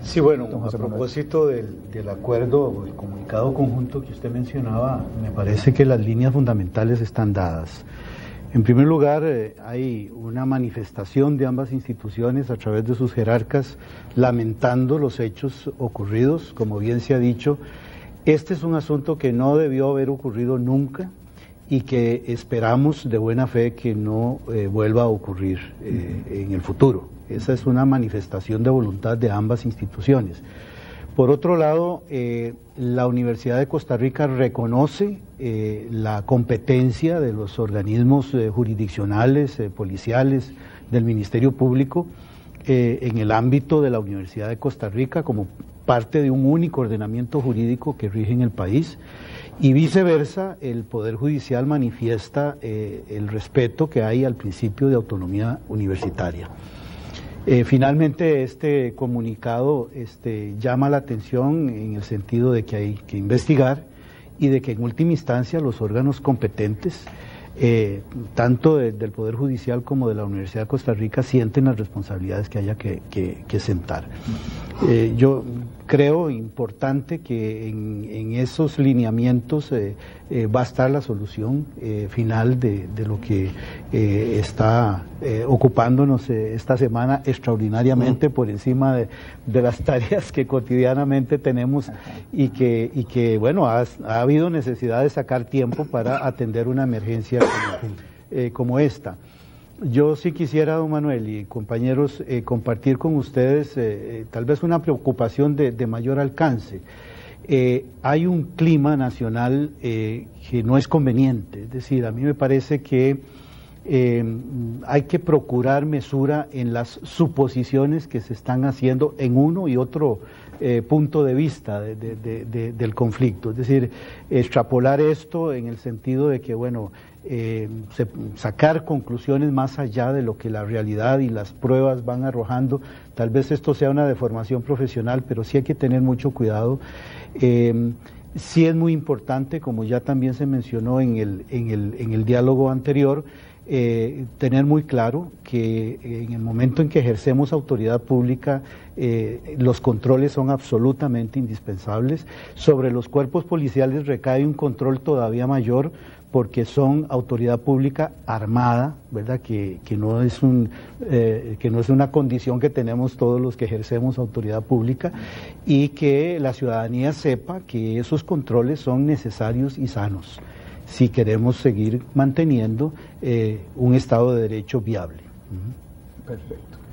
Sí, bueno, a propósito del acuerdo o el comunicado conjunto que usted mencionaba, me parece que las líneas fundamentales están dadas. En primer lugar, hay una manifestación de ambas instituciones a través de sus jerarcas lamentando los hechos ocurridos. Como bien se ha dicho, este es un asunto que no debió haber ocurrido nunca y que esperamos de buena fe que no vuelva a ocurrir en el futuro. Esa es una manifestación de voluntad de ambas instituciones. Por otro lado, la Universidad de Costa Rica reconoce la competencia de los organismos jurisdiccionales, policiales, del Ministerio Público en el ámbito de la Universidad de Costa Rica como parte de un único ordenamiento jurídico que rige en el país, y viceversa, el Poder Judicial manifiesta el respeto que hay al principio de autonomía universitaria. Finalmente, este comunicado llama la atención en el sentido de que hay que investigar y de que en última instancia los órganos competentes, tanto del Poder Judicial como de la Universidad de Costa Rica, sienten las responsabilidades que haya que sentar. Yo creo importante que en esos lineamientos va a estar la solución final de lo que está ocupándonos esta semana extraordinariamente por encima de las tareas que cotidianamente tenemos y que bueno, ha habido necesidad de sacar tiempo para atender una emergencia como esta. Yo sí quisiera, don Manuel y compañeros, compartir con ustedes tal vez una preocupación de mayor alcance. Hay un clima nacional que no es conveniente, es decir, a mí me parece que hay que procurar mesura en las suposiciones que se están haciendo en uno y otro punto de vista del conflicto, es decir, extrapolar esto en el sentido de que, bueno, sacar conclusiones más allá de lo que la realidad y las pruebas van arrojando. Tal vez esto sea una deformación profesional, pero sí hay que tener mucho cuidado. Sí es muy importante, como ya también se mencionó en el diálogo anterior, tener muy claro que en el momento en que ejercemos autoridad pública, los controles son absolutamente indispensables. Sobre los cuerpos policiales recae un control todavía mayor, porque son autoridad pública armada, ¿verdad? Que no es una condición que tenemos todos los que ejercemos autoridad pública, y que la ciudadanía sepa que esos controles son necesarios y sanos si queremos seguir manteniendo un Estado de Derecho viable. Perfecto.